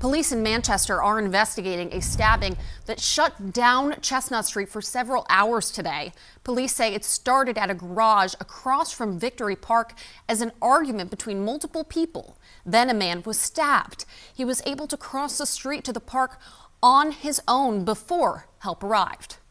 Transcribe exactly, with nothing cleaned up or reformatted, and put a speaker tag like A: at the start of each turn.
A: Police in Manchester are investigating a stabbing that shut down Chestnut Street for several hours today. Police say it started at a garage across from Victory Park as an argument between multiple people. Then a man was stabbed. He was able to cross the street to the park on his own before help arrived.